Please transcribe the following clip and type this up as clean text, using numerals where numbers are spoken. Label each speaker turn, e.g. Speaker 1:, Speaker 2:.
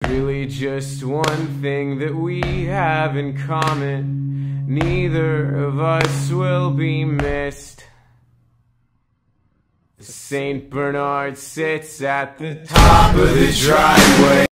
Speaker 1: really just one thing that we have in common. Neither of us will be missed. St. Bernard sits at the top of the driveway.